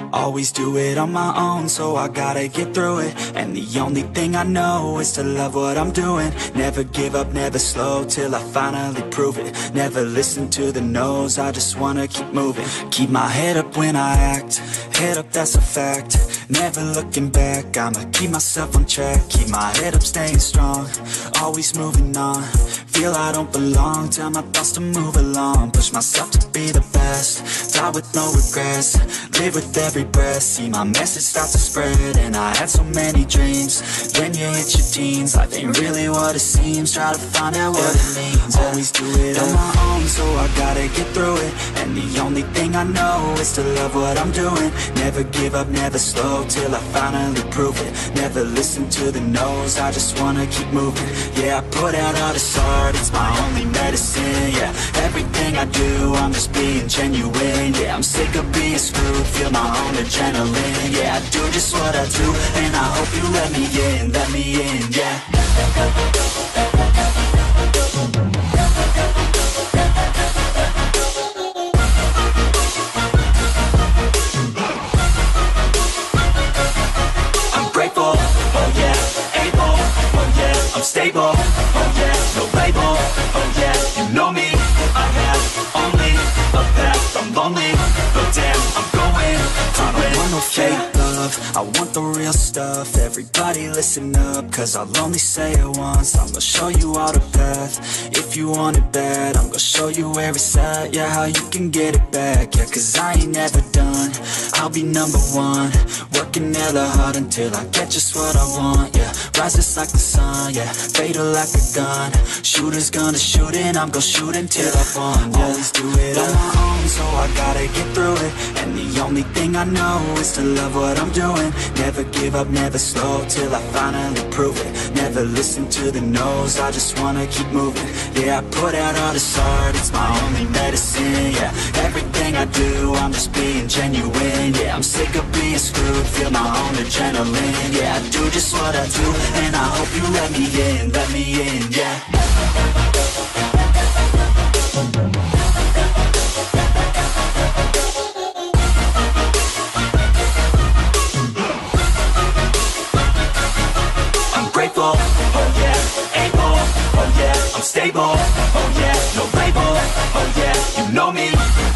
Always do it on my own, so I gotta get through it. And the only thing I know is to love what I'm doing. Never give up, never slow, till I finally prove it. Never listen to the no's, I just wanna keep moving. Keep my head up when I act, head up, that's a fact. Never looking back, I'ma keep myself on track. Keep my head up, staying strong, always moving on. Feel I don't belong, tell my thoughts to move along. Push myself to be the best, die with no regrets. Live with every breath, see my message start to spread. And I had so many dreams, then you hit your teens. Life ain't really what it seems, try to find out what it means. Always do it on my own, so I gotta get through it. And the only thing I know is to love what I'm doing. Never give up, never slow, till I finally prove it. Never listen to the no's, I just wanna keep moving. Yeah, I put out all this art, it's my only medicine. Yeah, everything I do, I'm just being genuine. Yeah, I'm sick of being screwed, feel my own adrenaline. Yeah, I do just what I do, and I hope you let me in, yeah. I'm stable, oh yeah, no label, oh yeah, you know me. I have only a path, I'm lonely, but damn, I'm going to win. I don't want no fake love, I want the real stuff. Everybody listen up, cause I'll only say it once. I'm gonna show you all the path, if you want it bad. I'm gonna show you where it's at, yeah, how you can get it back. Yeah, cause I ain't never done, I'll be number one. Working hella hard until I get just what I want, yeah. Rise just like the sun, yeah, fatal like a gun. Shooters gonna shoot and I'm gonna shoot until I won, yeah. Always do it on my own, so I gotta get through it. And the only thing I know is to love what I'm doing. Never give up, never slow, till I finally prove it. Never listen to the no's, I just wanna keep moving. Yeah, I put out all this art, it's my only medicine. Yeah, everything I do, I'm just being genuine. Yeah, I'm sick of being screwed, feel my own adrenaline. Yeah, I do just what I do, and I hope you let me in, yeah. I'm grateful, oh yeah, able, oh yeah, I'm stable, oh yeah, no label, oh yeah, you know me.